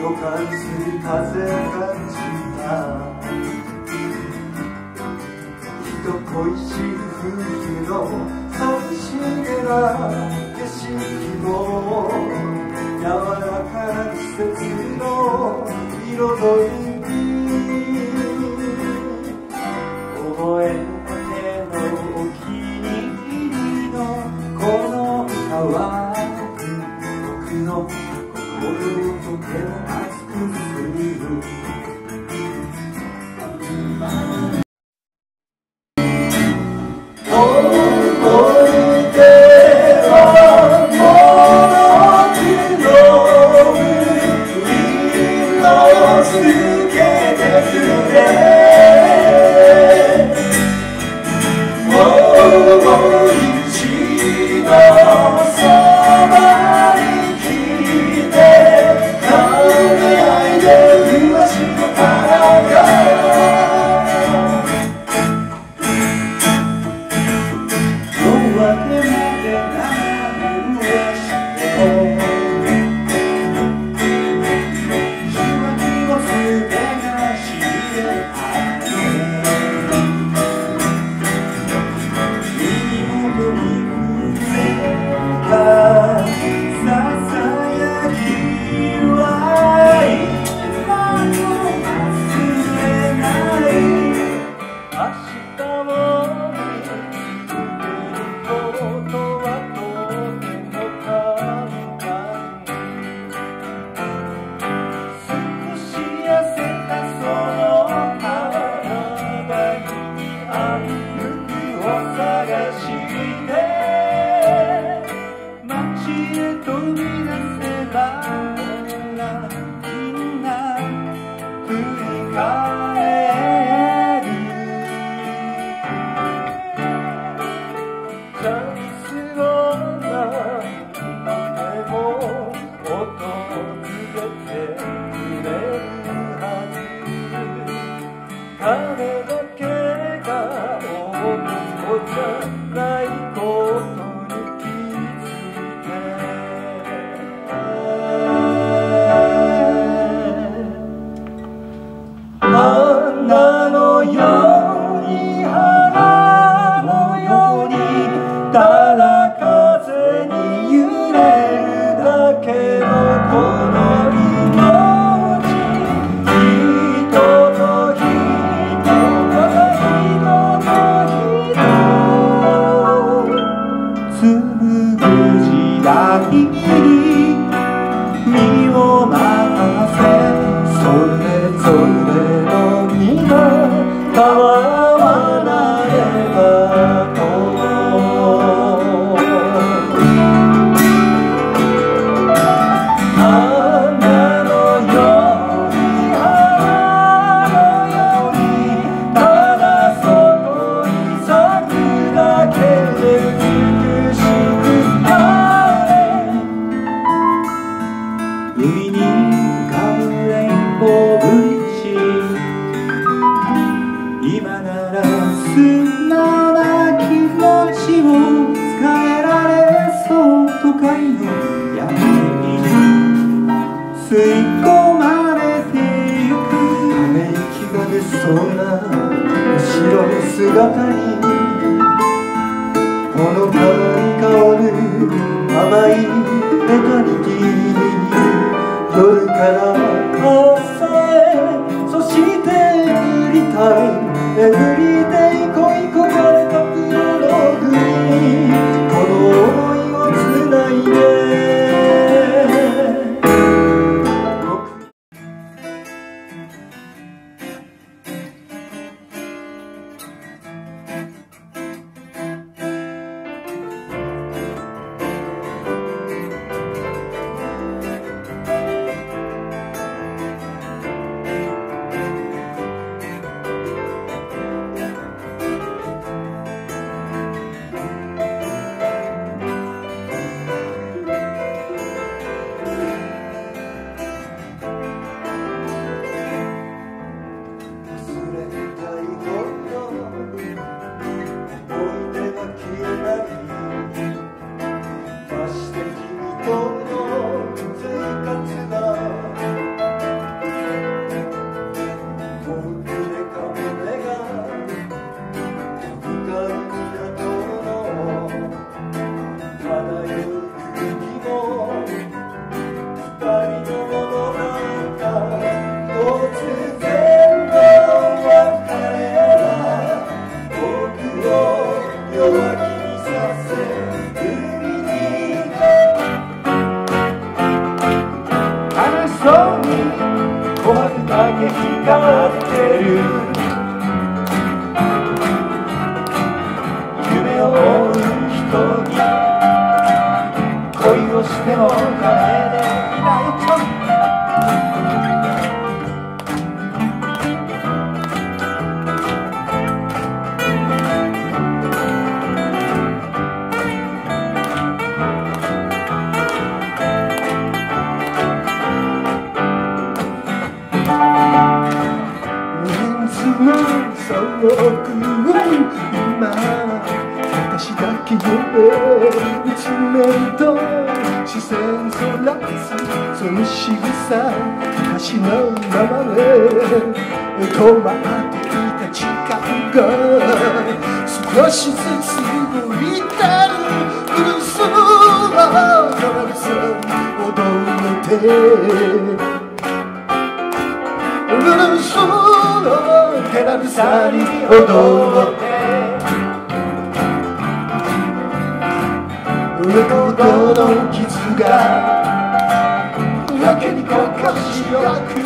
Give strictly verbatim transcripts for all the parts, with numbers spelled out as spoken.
感する風を感じた。人恋しい冬の寂しげな景色も柔らかな季節の彩りに覚えたてのお気に入りのこの歌は僕の心とても熱くする。 光ってる夢を追う人に恋をしてもダメでいないよちょん遠く今私だけを見つめると視線そらすその仕草昔のままで止まっていた時間が少しずつ動いてるブルースのドラムス踊ってブルースの気楽さに踊って心の傷がやけにかかしやく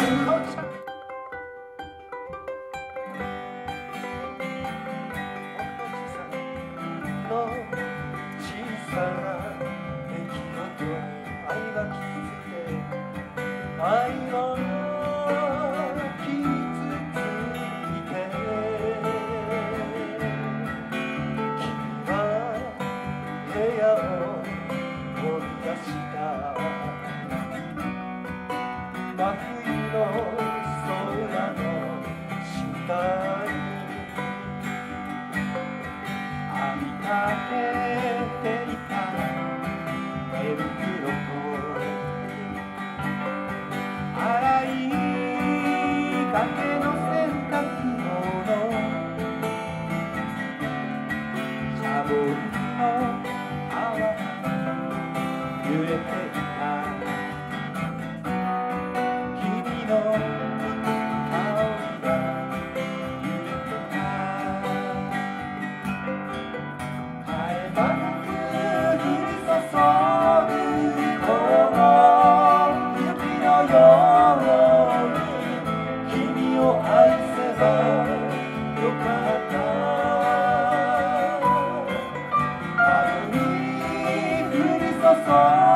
小さな出来事に愛が気づいて愛が真冬の空の下に編み立てていた手袋と洗いかけの洗濯物シャボンの泡が揺れていたそう